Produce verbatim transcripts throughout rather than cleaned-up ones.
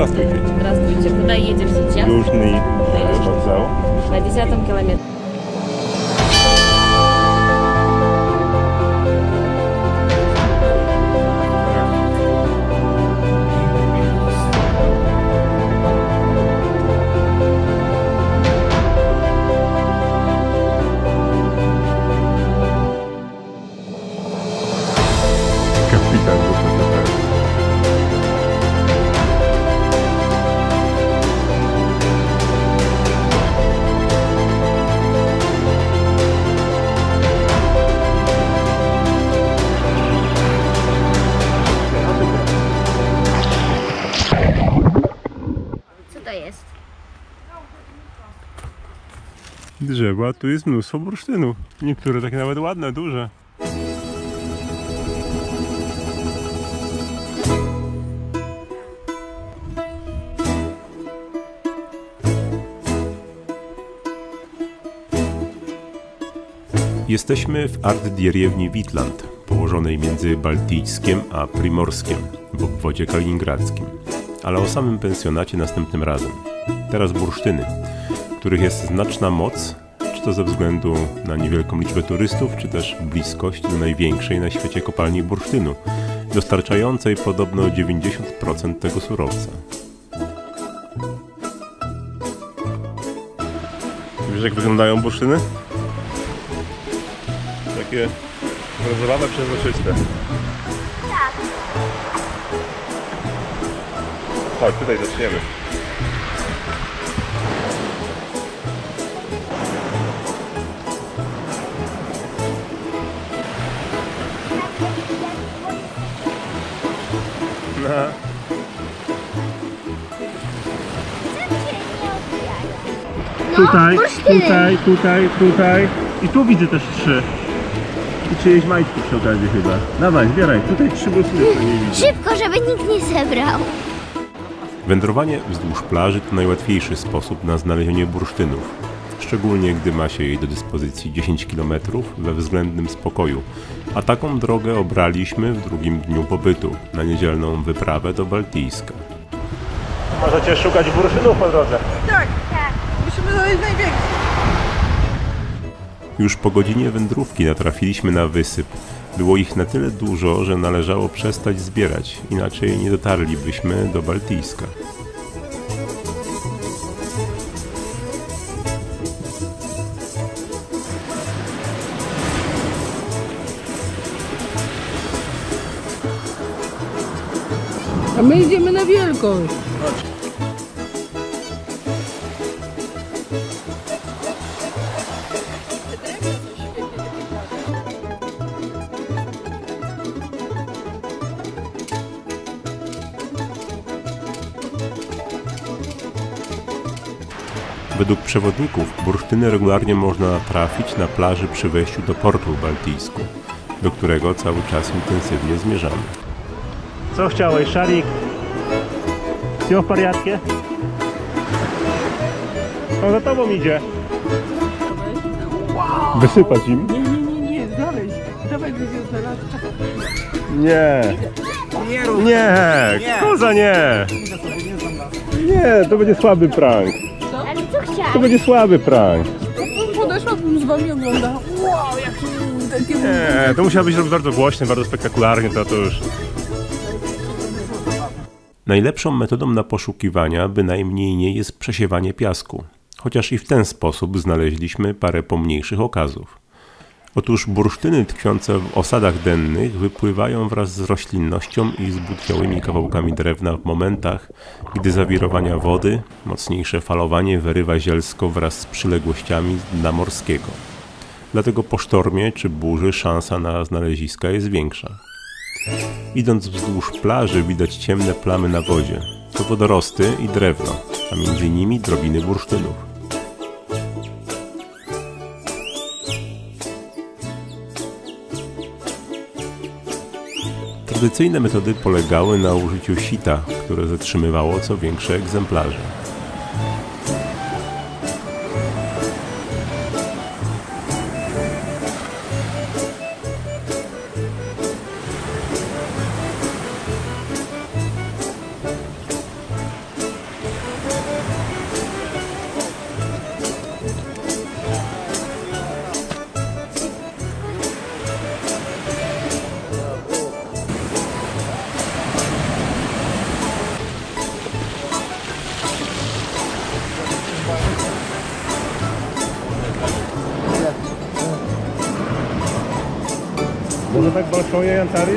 Здравствуйте. Здравствуйте. Куда едем сейчас? Южный э, вокзал. На десятом километре. Kapitan Bursztyn. Co to jest? Drzewa, tu jest mnóstwo bursztynu. Niektóre takie nawet ładne, duże. Jesteśmy w arcydieriewni Witland, położonej między Baltyjskiem a Primorskiem w obwodzie kaliningradzkim. Ale o samym pensjonacie następnym razem. Teraz bursztyny, których jest znaczna moc, czy to ze względu na niewielką liczbę turystów, czy też bliskość do największej na świecie kopalni bursztynu, dostarczającej podobno dziewięćdziesiąt procent tego surowca. Wiesz, jak wyglądają bursztyny? Takie rozlawane, przezroczyste. Tak. Chodź, tutaj zaczniemy. No. Tutaj, tutaj, tutaj, tutaj i tu widzę też trzy. I czyjeś majtki przy okazji chyba. Dawaj, zbieraj, tutaj trzy bursztyny nie widzę. Szybko, żeby nikt nie zebrał. Wędrowanie wzdłuż plaży to najłatwiejszy sposób na znalezienie bursztynów. Szczególnie gdy ma się jej do dyspozycji dziesięć kilometrów we względnym spokoju. A taką drogę obraliśmy w drugim dniu pobytu, na niedzielną wyprawę do Baltyjska. Możecie szukać bursztynów po drodze. Tak, tak. Musimy znaleźć największy. Już po godzinie wędrówki natrafiliśmy na wysyp. Było ich na tyle dużo, że należało przestać zbierać, inaczej nie dotarlibyśmy do Baltyjska. A my idziemy na wielkość. Według przewodników bursztyny regularnie można trafić na plaży przy wejściu do portu w Baltyjsku, do którego cały czas intensywnie zmierzamy. Co chciałeś, Szarik? Все в порядке? On za tobą idzie. Wysypać im? Nie, nie, nie, nie, znaleźć. Dawaj go znalazł. Nie. Nie, koza nie. Nie, to będzie słaby prank. Ale co chciałeś? To będzie słaby prank. Podeszłabym z wami oglądał. Wow, jaki takie... Nie, to musiał być bardzo głośny, bardzo spektakularnie, to, to już... Najlepszą metodą na poszukiwania bynajmniej nie jest przesiewanie piasku, chociaż i w ten sposób znaleźliśmy parę pomniejszych okazów. Otóż bursztyny tkwiące w osadach dennych wypływają wraz z roślinnością i zbutwiałymi kawałkami drewna w momentach, gdy zawirowania wody, mocniejsze falowanie wyrywa zielsko wraz z przyległościami z dna morskiego. Dlatego po sztormie czy burzy szansa na znaleziska jest większa. Idąc wzdłuż plaży widać ciemne plamy na wodzie. To wodorosty i drewno, a między nimi drobiny bursztynów. Tradycyjne metody polegały na użyciu sita, które zatrzymywało co większe egzemplarze. Może tak большое янтарь?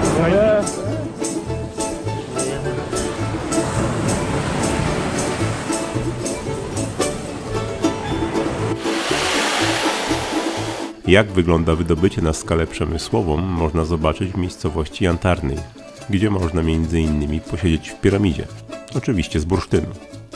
Jak wygląda wydobycie na skalę przemysłową, można zobaczyć w miejscowości Jantarnej, gdzie można między innymi posiedzieć w piramidzie. Oczywiście z bursztynu.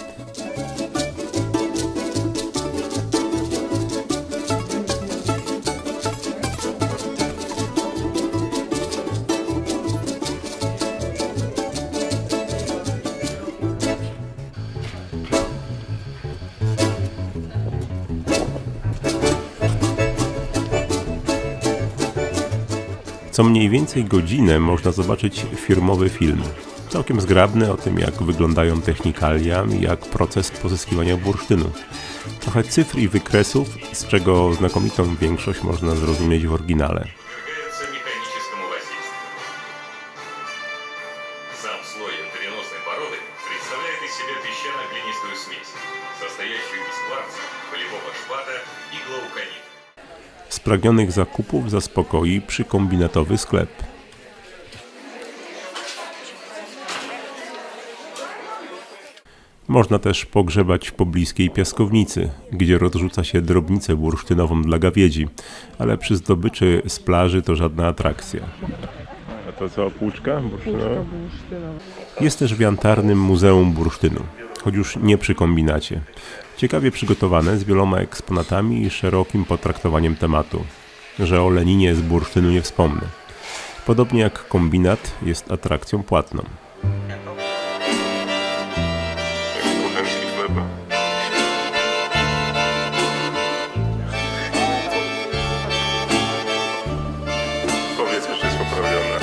Co mniej więcej godzinę można zobaczyć firmowy film. Całkiem zgrabny o tym, jak wyglądają technikalia i jak proces pozyskiwania bursztynu. Trochę cyfr i wykresów, z czego znakomitą większość można zrozumieć w oryginale. Сам слой янтареносной породы представляет из себя песчано-глинистую смесь, состоящую из кварца, полевого шпата и глауконита. Spragnionych zakupów zaspokoi przykombinatowy sklep. Można też pogrzebać w pobliskiej piaskownicy, gdzie rozrzuca się drobnicę bursztynową dla gawiedzi, ale przy zdobyczy z plaży to żadna atrakcja. A to co, płuczka bursztynowa? Jest też w Jantarnym Muzeum Bursztynu, choć już nie przy kombinacie. Ciekawie przygotowane, z wieloma eksponatami i szerokim potraktowaniem tematu, że o Leninie z bursztynu nie wspomnę. Podobnie jak kombinat jest atrakcją płatną. Powiedz, że jest poprawiona.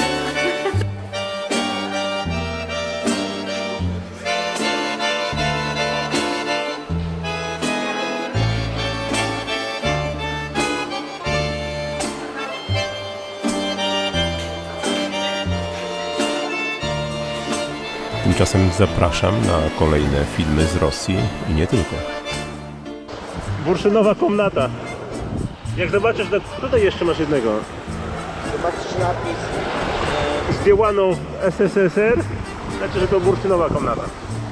Tymczasem zapraszam na kolejne filmy z Rosji i nie tylko. Bursztynowa komnata. Jak zobaczysz, tutaj jeszcze masz jednego. Zobaczysz napis. Zdjęłano w S S S R, znaczy, że to bursztynowa komnata.